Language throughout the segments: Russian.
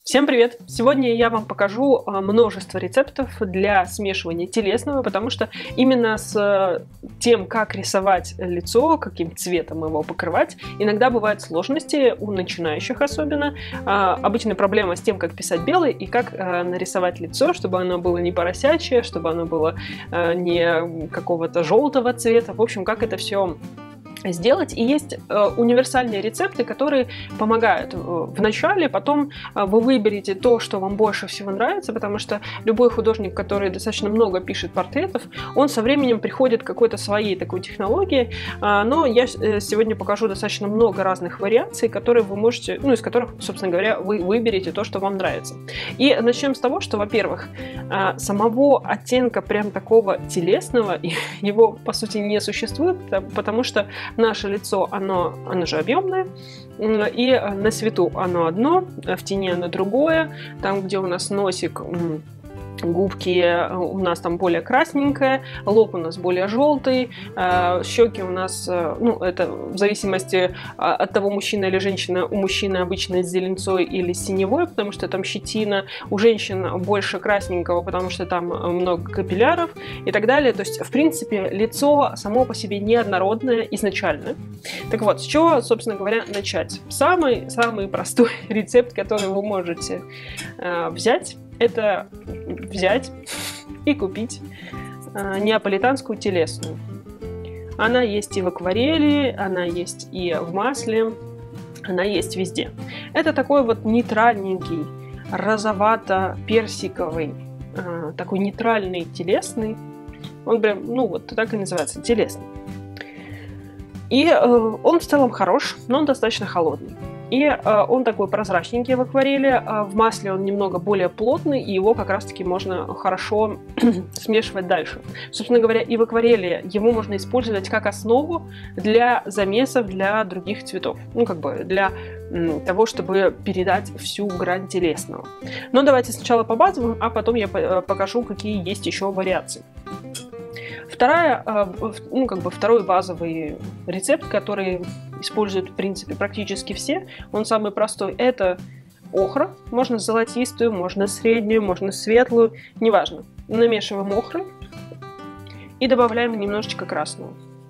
Всем привет! Сегодня я вам покажу множество рецептов для смешивания телесного, потому что именно с тем, как рисовать лицо, каким цветом его покрывать, иногда бывают сложности у начинающих особенно. Обычная проблема с тем, как писать белый и как нарисовать лицо, чтобы оно было не поросячье, чтобы оно было не какого-то желтого цвета. В общем, как это все сделать. И есть универсальные рецепты, которые помогают в начале, потом вы выберете то, что вам больше всего нравится, потому что любой художник, который достаточно много пишет портретов, он со временем приходит к какой-то своей такой технологии, но я сегодня покажу достаточно много разных вариаций, которые вы можете, из которых, собственно говоря, вы выберете то, что вам нравится. И начнем с того, что, во-первых, самого оттенка прям такого телесного, его, по сути, не существует, потому что наше лицо, оно же объемное, и на свету оно одно, в тени оно другое. Там, где у нас носик, губки у нас там более красненькое, лоб у нас более желтый, щеки у нас, это в зависимости от того, мужчина или женщина. У мужчины обычно с зеленцой или синевой, потому что там щетина, у женщин больше красненького, потому что там много капилляров и так далее. То есть, в принципе, лицо само по себе неоднородное изначально. Так вот, с чего, собственно говоря, начать? Самый простой рецепт, который вы можете взять, это взять и купить неаполитанскую телесную. Она есть и в акварели, она есть и в масле, она есть везде. Это такой вот нейтральненький, розовато-персиковый, такой нейтральный телесный. Он прям, вот так и называется, телесный. И он в целом хорош, но он достаточно холодный. И он такой прозрачненький в акварели, в масле он немного более плотный, и его как раз-таки можно хорошо смешивать дальше. Собственно говоря, и в акварели его можно использовать как основу для замесов для других цветов. Для того, чтобы передать всю грань телесного. Но давайте сначала по базовым, а потом я покажу, какие есть еще вариации. Второй базовый рецепт, который используют, в принципе, практически все, он самый простой, это охра. Можно золотистую, можно среднюю, можно светлую, неважно. Намешиваем охры и добавляем немножечко красного.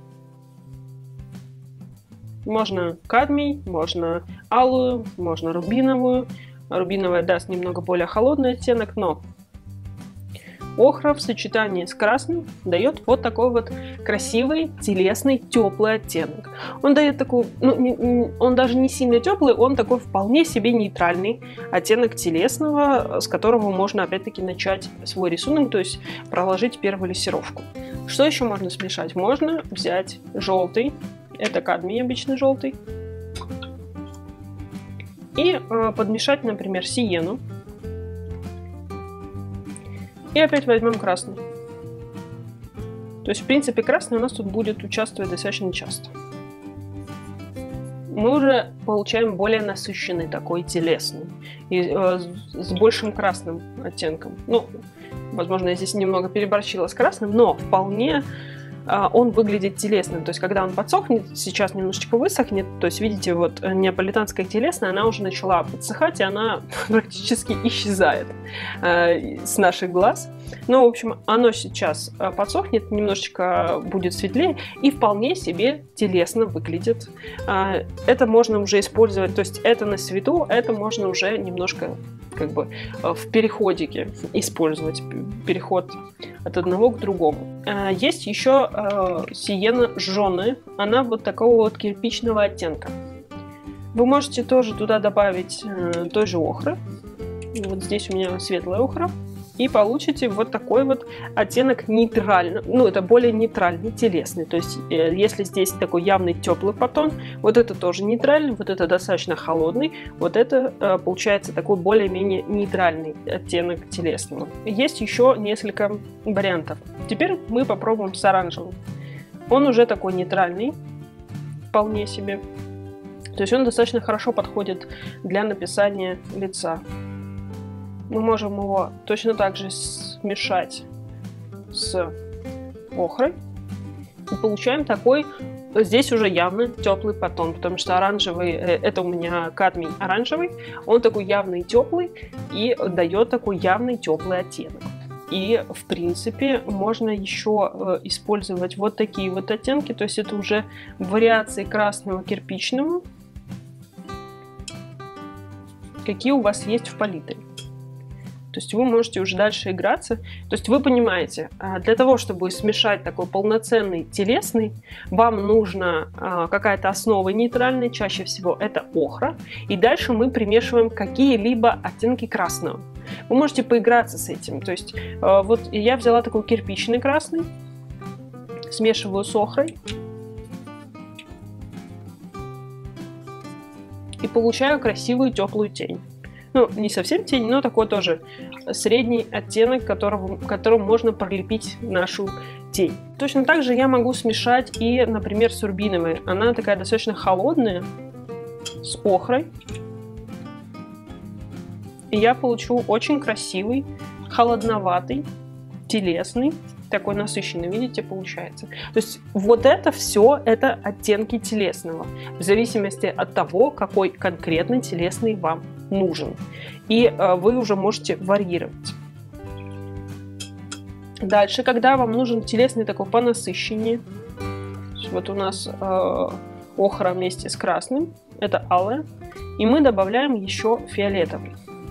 Можно кадмий, можно алую, можно рубиновую. Рубиновая даст немного более холодный оттенок, но охра в сочетании с красным дает вот такой вот красивый, телесный, теплый оттенок. Он дает такой, он даже не сильно теплый, он такой вполне себе нейтральный оттенок телесного, с которого можно опять-таки начать свой рисунок, то есть проложить первую лессировку. Что еще можно смешать? Можно взять желтый, это кадмий обычный желтый, и подмешать, например, сиену. И опять возьмем красный. То есть, в принципе, красный у нас тут будет участвовать достаточно часто. Мы уже получаем более насыщенный такой телесный. И с большим красным оттенком. Возможно, я здесь немного переборщила с красным, но вполне он выглядит телесным. То есть, когда он подсохнет, сейчас немножечко высохнет, то есть, видите, вот неаполитанская телесная, она уже начала подсыхать, и она практически исчезает с наших глаз. В общем, оно сейчас подсохнет, немножечко будет светлее и вполне себе телесно выглядит. Это можно уже использовать, то есть, это на свету, это можно уже немножко в переходике использовать, переход от одного к другому. Есть еще сиена жженая, она вот такого вот кирпичного оттенка. Вы можете тоже туда добавить той же охры. Вот здесь у меня светлая охра. И получите вот такой вот оттенок нейтральный, это более нейтральный, телесный. То есть, если здесь такой явный теплый подтон, вот это тоже нейтральный, вот это достаточно холодный, вот это получается такой более-менее нейтральный оттенок телесного. Есть еще несколько вариантов. Теперь мы попробуем с оранжевым. Он уже такой нейтральный, вполне себе. То есть он достаточно хорошо подходит для написания лица. Мы можем его точно так же смешать с охрой и получаем такой здесь уже явно теплый подтон, потому что оранжевый, это у меня кадмий оранжевый, он такой явный теплый и дает такой явный теплый оттенок. И, в принципе, можно еще использовать вот такие вот оттенки, то есть это уже вариации красного кирпичного, какие у вас есть в палитре. То есть вы можете уже дальше играться. То есть вы понимаете, для того, чтобы смешать такой полноценный телесный, вам нужна какая-то основа нейтральная, чаще всего это охра. И дальше мы примешиваем какие-либо оттенки красного. Вы можете поиграться с этим. То есть вот я взяла такой кирпичный красный, смешиваю с охрой. И получаю красивую теплую тень. Ну, не совсем тень, но такой тоже средний оттенок, которым можно пролепить нашу тень. Точно так же я могу смешать и, например, с рубиновой. Она такая достаточно холодная, с охрой. И я получу очень красивый, холодноватый, телесный, такой насыщенный, видите, получается. То есть вот это все, это оттенки телесного, в зависимости от того, какой конкретно телесный вам нужен. И вы уже можете варьировать. Дальше, когда вам нужен телесный такой понасыщеннее, вот у нас охра вместе с красным, это алое, и мы добавляем еще фиолетовый.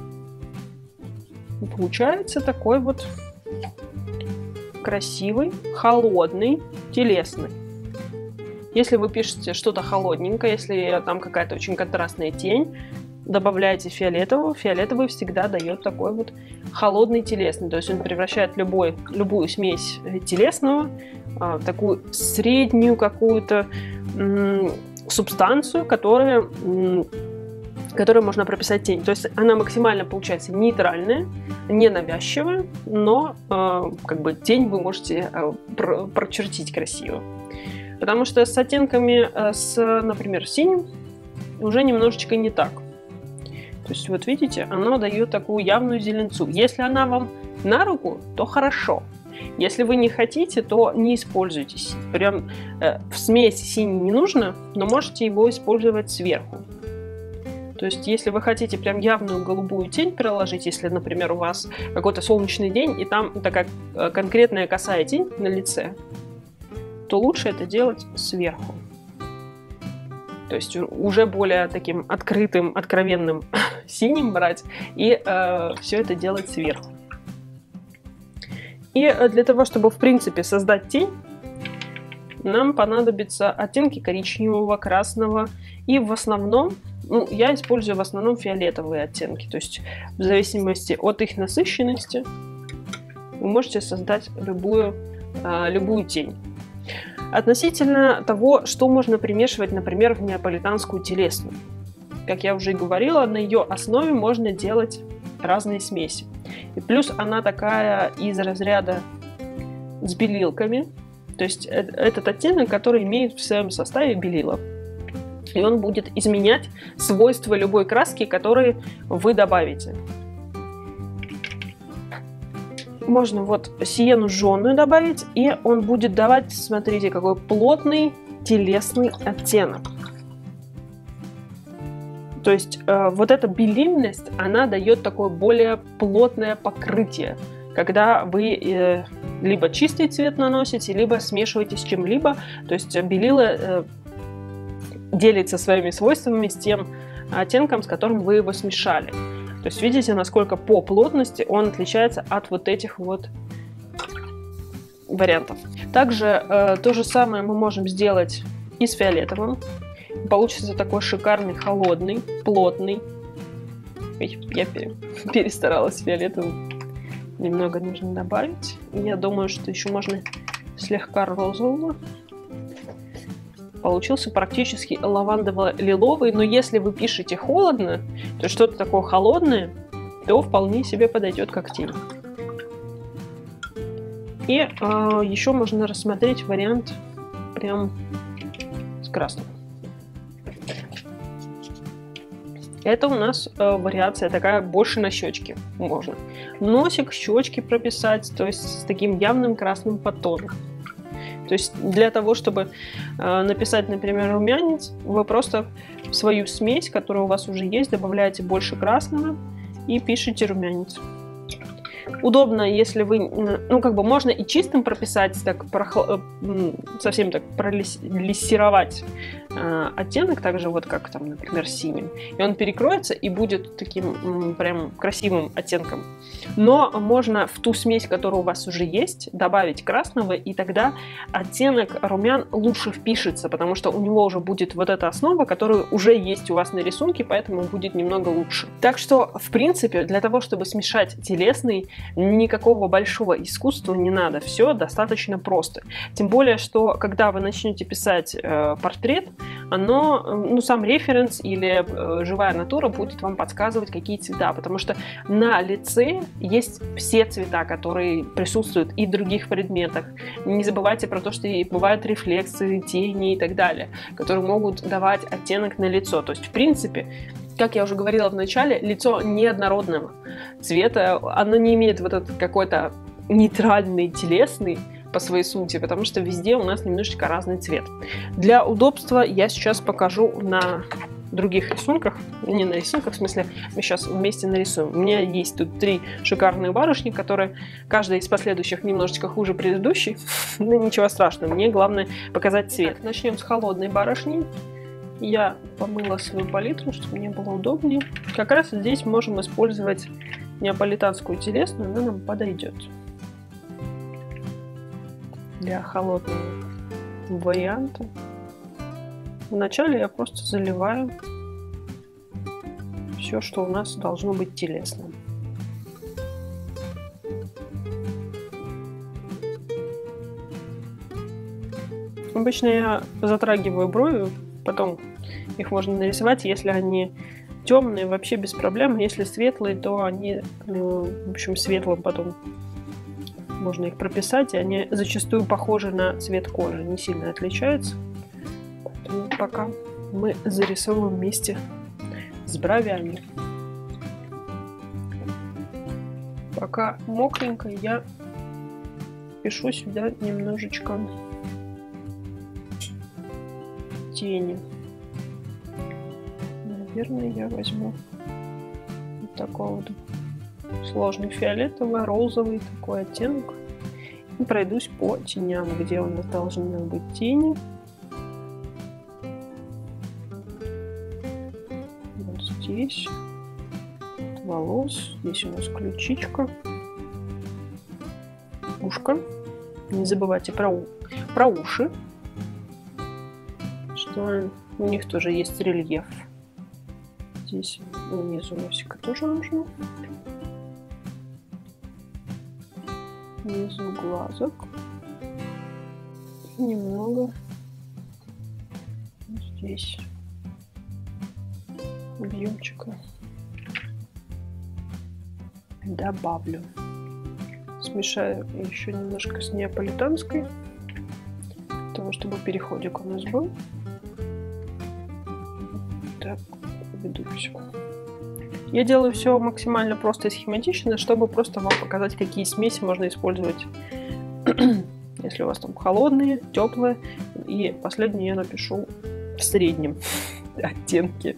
И получается такой вот красивый, холодный, телесный. Если вы пишете что-то холодненькое, если там какая-то очень контрастная тень, добавляете фиолетового. Фиолетовый всегда дает такой вот холодный телесный. То есть он превращает любую смесь телесного в такую среднюю какую-то субстанцию, которой можно прописать тень. То есть она максимально получается нейтральная, ненавязчивая, но как бы тень вы можете прочертить красиво. Потому что с оттенками, например, синим, уже немножечко не так. То есть вот видите, оно дает такую явную зеленцу. Если она вам на руку, то хорошо. Если вы не хотите, то не используйте синий. Прям в смеси синий не нужно, но можете его использовать сверху. То есть, если вы хотите прям явную голубую тень приложить, если, например, у вас какой-то солнечный день, и там такая конкретная косая тень на лице, то лучше это делать сверху. То есть уже более таким открытым, откровенным синим брать и все это делать сверху. И для того, чтобы, в принципе, создать тень, нам понадобятся оттенки коричневого, красного и в основном, я использую в основном фиолетовые оттенки. То есть в зависимости от их насыщенности вы можете создать любую тень. Относительно того, что можно примешивать, например, в неаполитанскую телесную. Как я уже и говорила, на ее основе можно делать разные смеси. И плюс она такая из разряда с белилками. То есть этот оттенок, который имеет в своем составе белила. И он будет изменять свойства любой краски, которые вы добавите. Можно вот сиену жженую добавить, и он будет давать, смотрите, какой плотный телесный оттенок. То есть вот эта белильность, она дает такое более плотное покрытие, когда вы либо чистый цвет наносите, либо смешиваете с чем-либо. То есть белила делится своими свойствами с тем оттенком, с которым вы его смешали. То есть видите, насколько по плотности он отличается от вот этих вот вариантов. Также то же самое мы можем сделать и с фиолетовым. Получится такой шикарный, холодный, плотный. Я перестаралась с фиолетовым. Немного нужно добавить. Я думаю, что еще можно слегка розового. Получился практически лавандово-лиловый, но если вы пишете холодно, то что-то такое холодное, то вполне себе подойдет как тень. И еще можно рассмотреть вариант прям с красным. Это у нас вариация такая больше на щечки можно. Носик, щечки прописать, то есть с таким явным красным подтоном. То есть для того, чтобы написать, например, румянец, вы просто в свою смесь, которая у вас уже есть, добавляете больше красного и пишите румянец. Удобно, если вы, ну, как бы можно и чистым прописать, так, совсем так пролессировать оттенок, также вот как там, например, синим. И он перекроется и будет таким прям красивым оттенком. Но можно в ту смесь, которая у вас уже есть, добавить красного, и тогда оттенок румян лучше впишется, потому что у него уже будет вот эта основа, которая уже есть у вас на рисунке, поэтому будет немного лучше. Так что, в принципе, для того, чтобы смешать телесный, никакого большого искусства не надо. Все достаточно просто. Тем более, что когда вы начнете писать портрет, оно, ну, сам референс или живая натура будет вам подсказывать, какие цвета, потому что на лице есть все цвета, которые присутствуют и в других предметах. Не забывайте про то, что и бывают рефлексы, тени и так далее, которые могут давать оттенок на лицо. То есть, в принципе, как я уже говорила в начале, лицо неоднородного цвета, оно не имеет вот этот какой-то нейтральный, телесный по своей сути, потому что везде у нас немножечко разный цвет. Для удобства я сейчас покажу на других рисунках, не на рисунках, в смысле, мы сейчас вместе нарисуем. У меня есть тут 3 шикарные барышни, которые, каждая из последующих немножечко хуже предыдущей, но ничего страшного, мне главное показать цвет. Так, начнем с холодной барышни. Я помыла свою палитру, чтобы мне было удобнее. Как раз здесь можем использовать неаполитанскую телесную, она нам подойдет для холодного варианта. Вначале я просто заливаю все, что у нас должно быть телесным. Обычно я затрагиваю брови, потом их можно нарисовать, если они темные, вообще без проблем. Если светлые, то они, в общем, светлым потом можно их прописать, и они зачастую похожи на цвет кожи, не сильно отличаются. Поэтому пока мы зарисовываем вместе с бровями. Пока мокренько, я пишу сюда немножечко тени. Наверное, я возьму вот такой вот сложный фиолетовый, розовый такой оттенок и пройдусь по теням, где у нас должны быть тени. Вот здесь от волос, здесь у нас ключичка, ушко. Не забывайте про уши, что у них тоже есть рельеф. Здесь внизу носика тоже нужно. Внизу глазок. И немного здесь объемчика добавлю. Смешаю еще немножко с неаполитанской, для того, чтобы переходик у нас был. Так, веду все. Я делаю все максимально просто и схематично, чтобы просто вам показать, какие смеси можно использовать, если у вас там холодные, теплые. И последнее я напишу в среднем оттенке.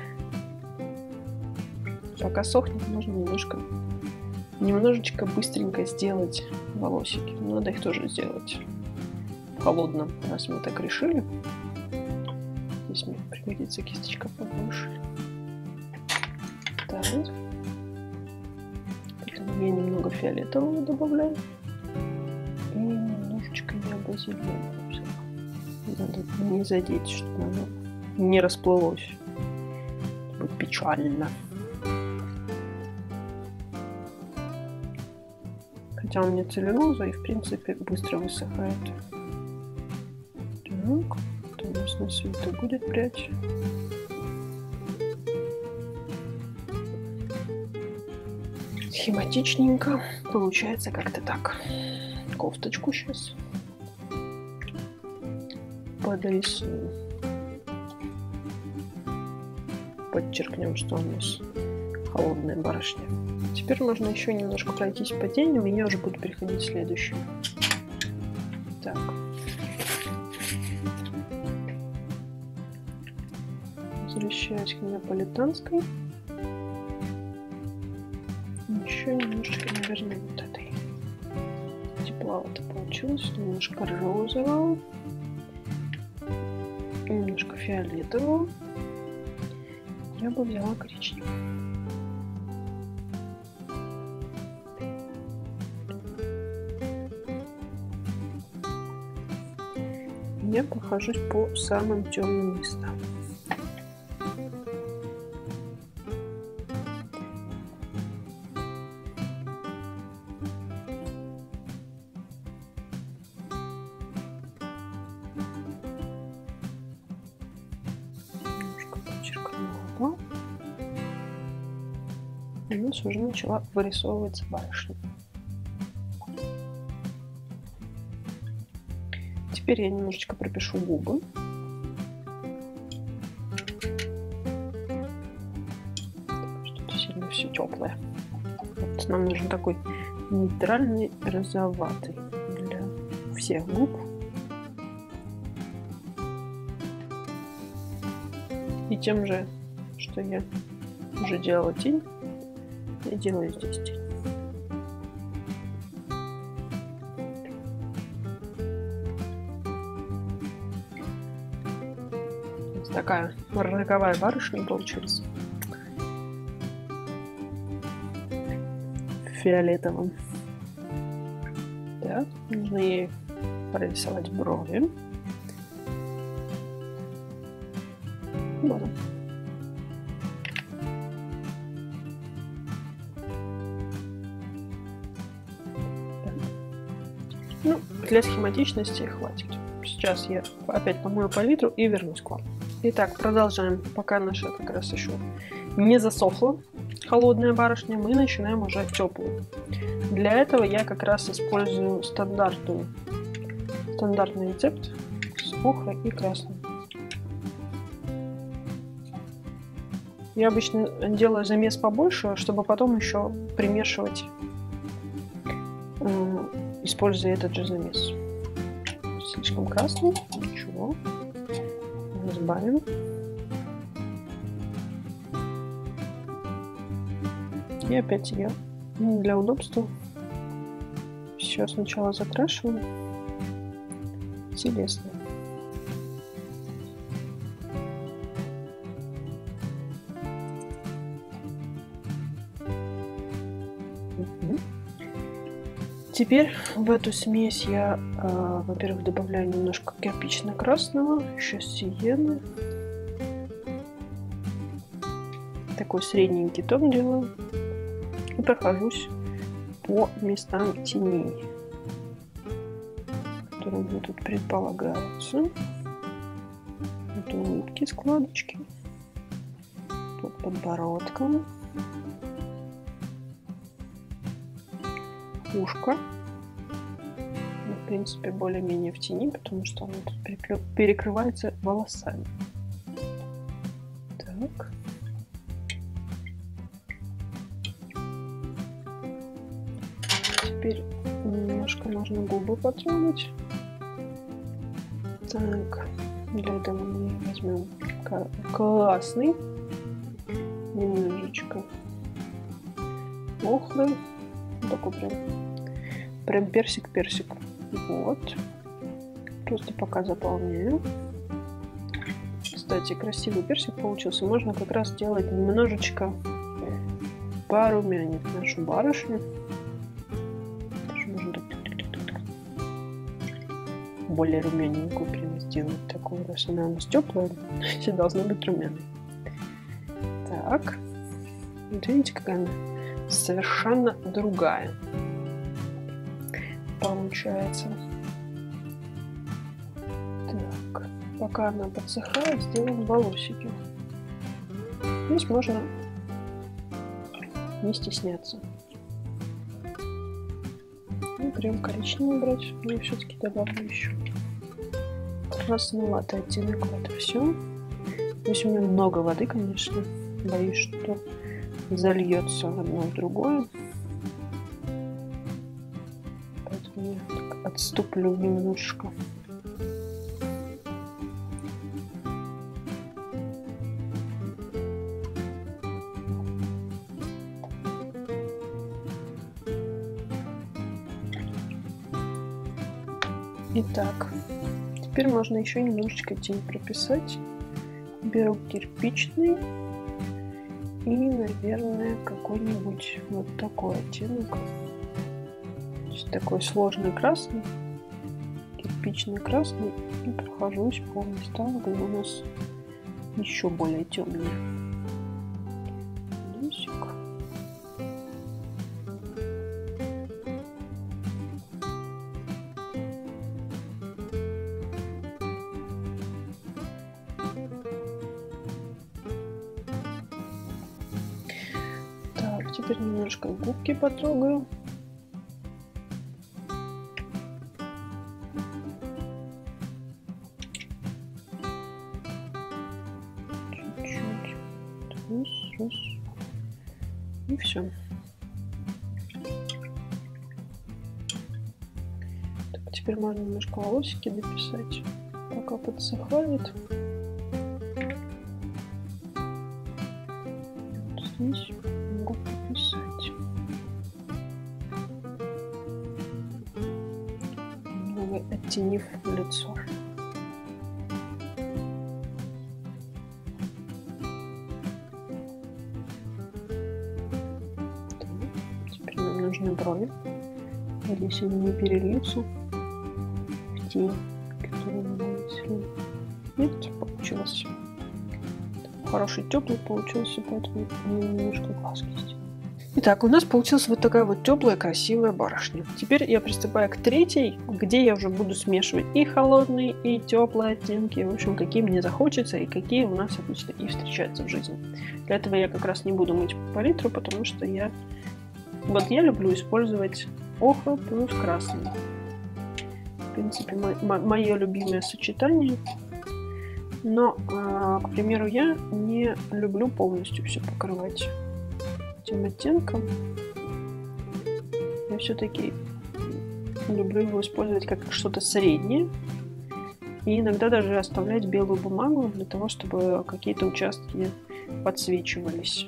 Пока сохнет, можно немножечко быстренько сделать волосики. Надо их тоже сделать в холодном, раз мы так решили. Здесь мне пригодится кисточка побольше. Так. Потом я немного фиолетового добавляю. И немножечко небо-зеленого. Надо не задеть, чтобы оно не расплылось. Будет печально. Хотя он не целлюлоза и, в принципе, быстро высыхает. Так. Это у нас на свету будет прядь. Схематичненько. Получается как-то так. Кофточку сейчас подрисую. Подчеркнем, что у нас холодная барышня. Теперь можно еще немножко пройтись по теням, и я уже буду переходить к следующему. Так. возвращаюсь к неаполитанской. Еще немножечко, наверное, вот этой тепловато получилось. Немножко розового, немножко фиолетового. Я бы взяла коричневый. Я прохожусь по самым темным местам. Немножко подчеркнула. У нас уже начала вырисовываться барышня. Теперь я немножечко пропишу губы. Что-то сильно все теплое. Вот нам нужен такой нейтральный розоватый для всех губ. И тем же, что я уже делала тень, я делаю здесь тень. Такая роковая барышня получилась. Фиолетовым. Так, нужно ей прорисовать брови. Вот. Ну, для схематичности хватит. Сейчас я опять помою палитру и вернусь к вам. Итак, продолжаем. Пока наша как раз еще не засохла холодная барышня, мы начинаем уже теплую. Для этого я как раз использую стандартный рецепт с охрой и красным. Я обычно делаю замес побольше, чтобы потом еще примешивать, используя этот же замес. Слишком красный, ничего. Сбавим. И опять я для удобства сейчас сначала закрашиваю телесный. Теперь в эту смесь я, во-первых, добавляю немножко кирпично-красного, еще сиены. Такой средненький тон делаю. И прохожусь по местам теней, которые мне тут предполагаются. Вот улыбки, складочки. Под подбородком. Ушко. В принципе, более-менее в тени, потому что оно тут перекрывается волосами. Так. Теперь немножко можно губы потронуть. Так. Для этого мы возьмем красный. Немножечко охры. Такой прям персик-персик. Вот. Просто пока заполняю. Кстати, красивый персик получился. Можно как раз сделать немножечко порумянить нашу барышню. Можно более румяненькую прям сделать. Такую, раз она у нас теплая, все должны быть румяной. Так. Вот видите, какая она совершенно другая получается. Так, пока она подсыхает, сделаем волосики. Здесь можно не стесняться. И прям коричневый брать, но я все-таки добавлю еще красноватый оттенок в это все. Здесь у меня много воды, конечно. Боюсь, что зальется одно в другое. Поэтому я так отступлю немножко. Итак, теперь можно еще немножечко тень прописать. Беру кирпичный и, наверное, какой-нибудь вот такой оттенок. То есть такой сложный красный, кирпичный красный, и прохожусь по местам, где у нас еще более темные. Так, теперь немножко губки потрогаю. Чуть-чуть. Раз. И все. Так, теперь можно немножко волосики дописать, пока подсыхает. Вот здесь могу прописать. Немного оттенив лицо. Теперь нам нужны брови. Надеюсь, они не перельются в тень, которую мы нанесли. Видите, получилось. Хороший теплый получился, поэтому немножко глазки сделаю. Итак, у нас получилась вот такая вот теплая, красивая барышня. Теперь я приступаю к третьей, где я уже буду смешивать и холодные, и теплые оттенки. В общем, какие мне захочется и какие у нас обычно и встречаются в жизни. Для этого я как раз не буду мыть палитру, потому что я люблю использовать охра плюс красный. В принципе, мое любимое сочетание. Но, к примеру, я не люблю полностью все покрывать этим оттенком. Я все-таки люблю его использовать как что-то среднее. И иногда даже оставлять белую бумагу для того, чтобы какие-то участки подсвечивались.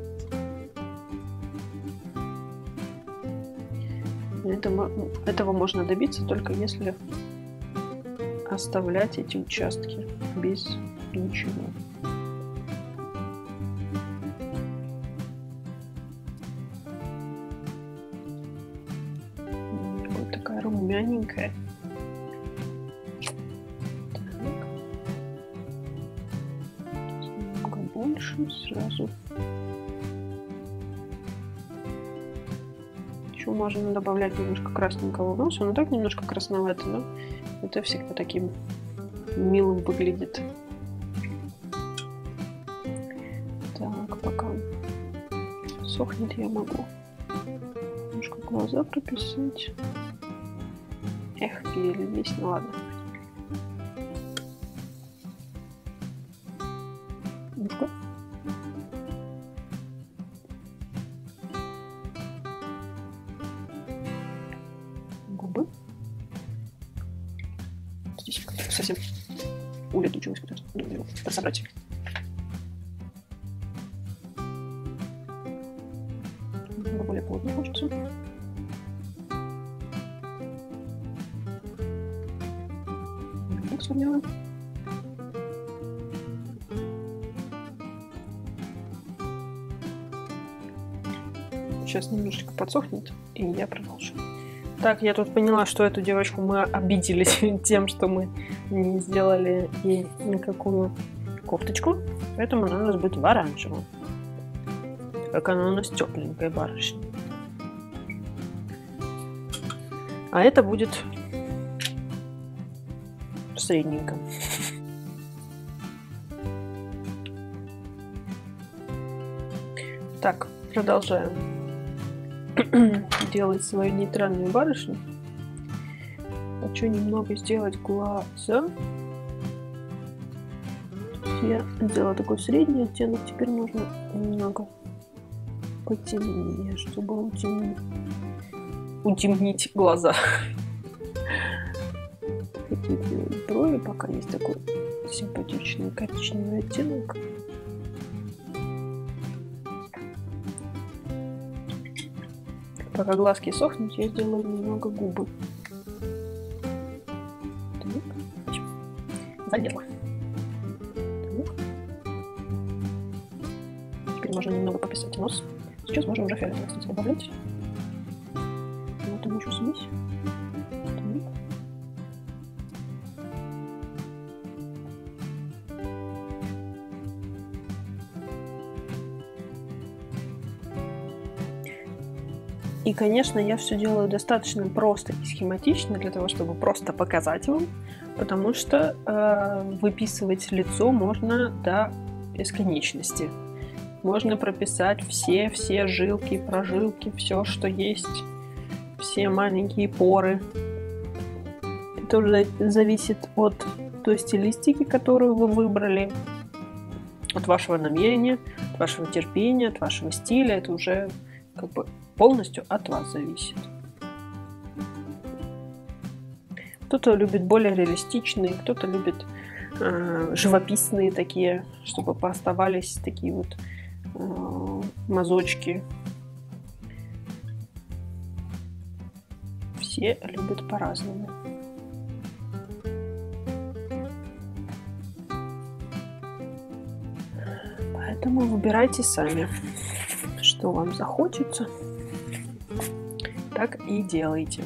Этого можно добиться только если оставлять эти участки без ничего. Вот такая румяненькая. Так. Немного больше сразу. Еще можно добавлять немножко красненького в нос. Он и так немножко красноватый, но это всегда таким милым выглядит. Так, пока сохнет, я могу немножко глаза прописать. Эх, перелились, ну ладно. Ушко. Губы. Здесь совсем улетучилась, потому что надо его собрать. Более плотно хочется. Так сформирую. Сейчас немножечко подсохнет, и я продолжу. Так, я тут поняла, что эту девочку мы обидели тем, что мы не сделали ей никакую кофточку. Поэтому она у нас будет в оранжевом. Как она у нас тепленькая барышня. А это будет средненько. Так, продолжаем делать свою нейтральную барышню. Хочу немного сделать глаза. Я сделала такой средний оттенок. Теперь нужно немного потемнее, чтобы утемнить глаза. Хочу делать брови, пока есть такой симпатичный коричневый оттенок. Пока глазки сохнут, я сделаю немного губы. одела. Теперь можно немного пописать нос. Сейчас можно уже фиолетовый, кстати, добавлять. Вот он еще смесь. И, конечно, я все делаю достаточно просто и схематично, для того, чтобы просто показать вам, потому что выписывать лицо можно до бесконечности. Можно прописать все жилки, прожилки, все, что есть, все маленькие поры. Это уже зависит от той стилистики, которую вы выбрали, от вашего намерения, от вашего терпения, от вашего стиля. Это уже как бы полностью от вас зависит. Кто-то любит более реалистичные, кто-то любит живописные такие, чтобы пооставались такие вот мазочки. Все любят по-разному. Поэтому выбирайте сами, что вам захочется, так и делайте.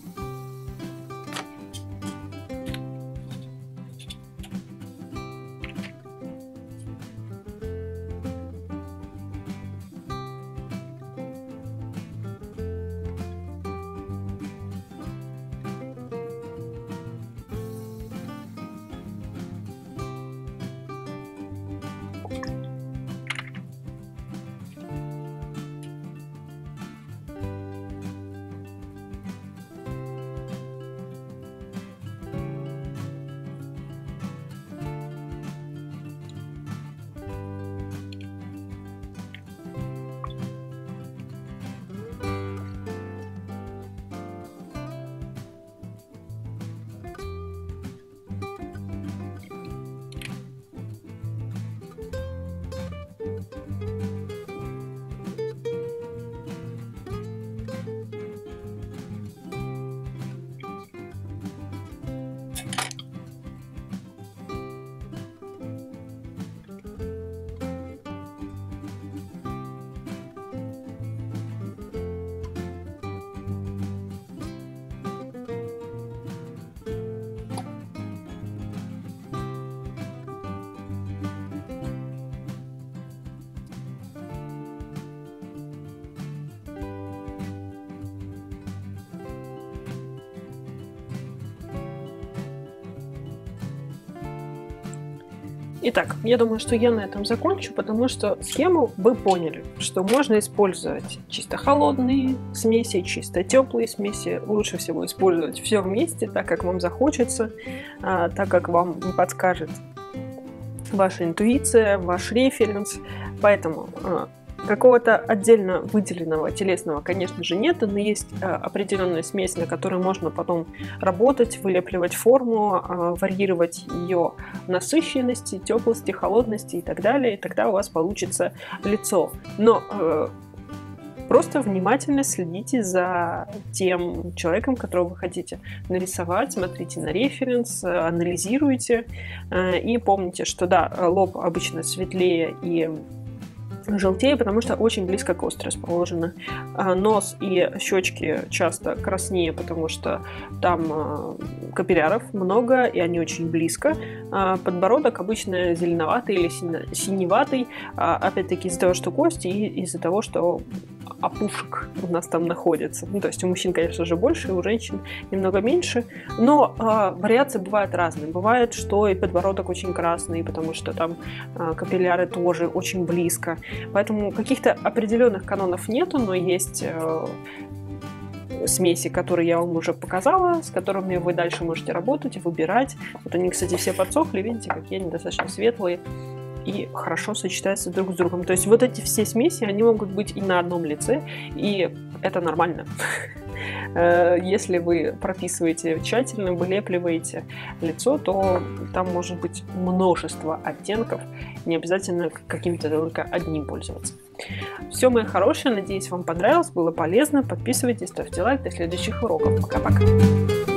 Итак, я думаю, что я на этом закончу, потому что схему вы поняли, что можно использовать чисто холодные смеси, чисто теплые смеси. Лучше всего использовать все вместе, так как вам захочется, так как вам не подскажет ваша интуиция, ваш референс. Поэтому какого-то отдельно выделенного телесного, конечно же, нет, но есть определенная смесь, на которой можно потом работать, вылепливать форму, варьировать ее насыщенности, теплости, холодности и так далее, и тогда у вас получится лицо. Но просто внимательно следите за тем человеком, которого вы хотите нарисовать, смотрите на референс, анализируйте и помните, что да, лоб обычно светлее и желтее, потому что очень близко к кости расположены. Нос и щечки часто краснее, потому что там капилляров много, и они очень близко. Подбородок обычно зеленоватый или синеватый, опять-таки из-за того, что кости, и из-за того, что опушек у нас там находится. Ну, то есть у мужчин, конечно же, больше, у женщин немного меньше, но вариации бывают разные. Бывает, что и подбородок очень красный, потому что там капилляры тоже очень близко. Поэтому каких-то определенных канонов нету, но есть смеси, которые я вам уже показала, с которыми вы дальше можете работать, выбирать. Вот они, кстати, все подсохли, видите, какие они достаточно светлые и хорошо сочетаются друг с другом. То есть вот эти все смеси, они могут быть и на одном лице, и это нормально. Если вы прописываете тщательно, вылепливаете лицо, то там может быть множество оттенков, не обязательно каким-то только одним пользоваться. Все, мои хорошие, надеюсь, вам понравилось, было полезно. Подписывайтесь, ставьте лайк. До следующих уроков. Пока-пока.